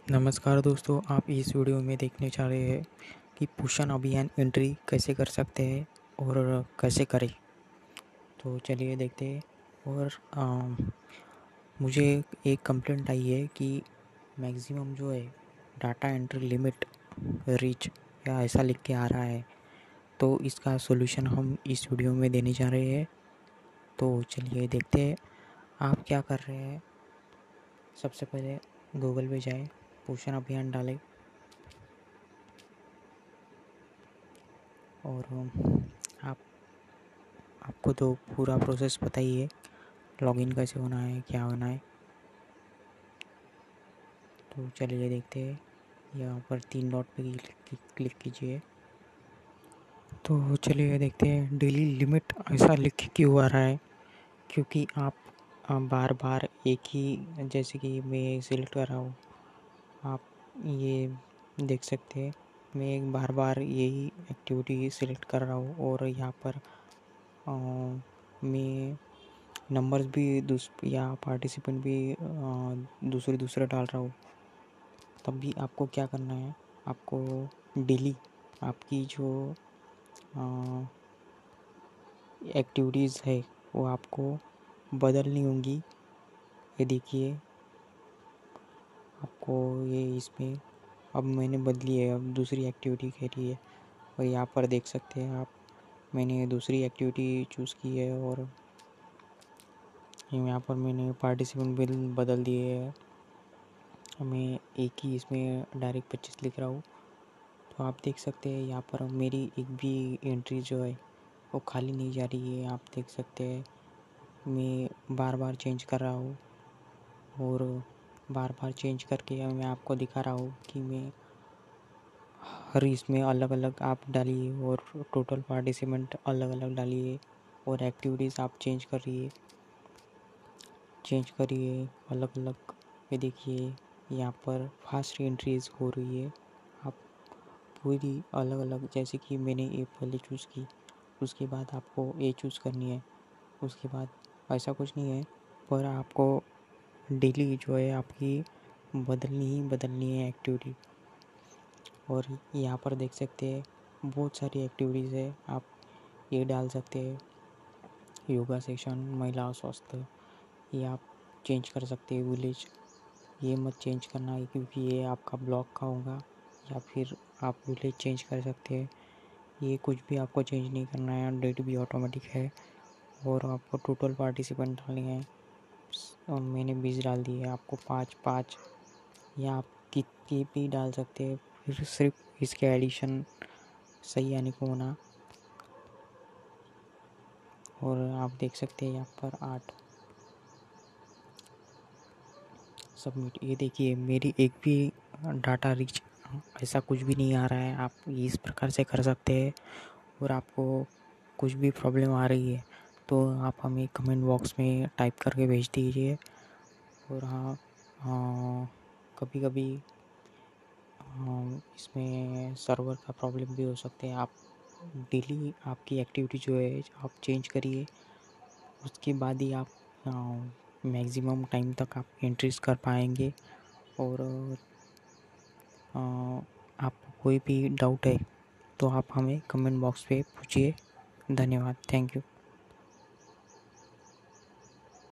नमस्कार दोस्तों, आप इस वीडियो में देखने जा रहे हैं कि पोषण अभियान एंट्री कैसे कर सकते हैं और कैसे करें। तो चलिए देखते हैं। और मुझे एक कंप्लेंट आई है कि मैक्सिमम जो है डाटा एंट्री लिमिट रीच या ऐसा लिख के आ रहा है। तो इसका सॉल्यूशन हम इस वीडियो में देने जा रहे हैं। तो चलिए देखते हैं। आप क्या कर रहे हैं, सबसे पहले गूगल पे जाएं, पोषण अभियान डालें और आप आपको तो पूरा प्रोसेस पता ही है, लॉगिन कैसे होना है, क्या होना है। तो चलिए देखते हैं। यहाँ पर 3 डॉट पे क्लिक कीजिए। तो चलिए देखते हैं। डेली लिमिट ऐसा लिख के क्यों आ रहा है, क्योंकि आप बार बार एक ही, जैसे कि मैं सिलेक्ट कर रहा हूँ, आप ये देख सकते हैं। मैं एक बार बार यही एक्टिविटी सिलेक्ट कर रहा हूँ और यहाँ पर मैं नंबर्स भी या पार्टिसिपेंट भी दूसरे डाल रहा हूँ। तब भी आपको क्या करना है, आपको डेली आपकी जो एक्टिविटीज़ है वो आपको बदलनी होंगी। ये देखिए, आपको ये इसमें अब मैंने बदली है, अब दूसरी एक्टिविटी के लिए। और यहाँ पर देख सकते हैं आप, मैंने दूसरी एक्टिविटी चूज़ की है और यहाँ पर मैंने पार्टिसिपेंट बिल बदल दिए है। मैं एक ही इसमें डायरेक्ट 25 लिख रहा हूँ। तो आप देख सकते हैं यहाँ पर मेरी एक भी एंट्री जो है वो खाली नहीं जा रही है। आप देख सकते हैं मैं बार बार चेंज कर रहा हूँ और बार बार चेंज करके मैं आपको दिखा रहा हूँ कि मैं हर इसमें अलग अलग आप डालिए और टोटल पार्टिसिपेंट अलग अलग डालिए और एक्टिविटीज़ आप चेंज करिए अलग अलग। ये देखिए, यहाँ पर फास्ट एंट्रीज हो रही है। आप पूरी अलग अलग, जैसे कि मैंने ए पहले चूज़ की, उसके बाद आपको ए चूज़ करनी है, उसके बाद ऐसा कुछ नहीं है। पर आपको डेली जो है आपकी बदलनी है एक्टिविटी। और यहाँ पर देख सकते हैं बहुत सारी एक्टिविटीज़ है। आप ये डाल सकते हैं, योगा सेशन, महिला स्वास्थ्य, ये आप चेंज कर सकते हैं। विलेज ये मत चेंज करना है क्योंकि ये आपका ब्लॉक का होगा, या फिर आप विलेज चेंज कर सकते हैं। ये कुछ भी आपको चेंज नहीं करना है, डेट भी ऑटोमेटिक है। और आपको टोटल पार्टिसिपेंट डालने हैं और मैंने 20 डाल दिए है, आपको 5 या आप कितनी भी डाल सकते हैं। फिर सिर्फ इसके एडिशन सही आने को होना। और आप देख सकते हैं यहाँ पर 8 सबमिट। ये देखिए, मेरी एक भी डाटा रीच ऐसा कुछ भी नहीं आ रहा है। आप इस प्रकार से कर सकते हैं। और आपको कुछ भी प्रॉब्लम आ रही है तो आप हमें कमेंट बॉक्स में टाइप करके भेज दीजिए। और हाँ, कभी कभी इसमें सर्वर का प्रॉब्लम भी हो सकते हैं। आप डेली आपकी एक्टिविटी जो है आप चेंज करिए, उसके बाद ही आप मैक्सिमम टाइम तक आप एंट्रीज कर पाएंगे। और आपको कोई भी डाउट है तो आप हमें कमेंट बॉक्स पे पूछिए। धन्यवाद, थैंक यू।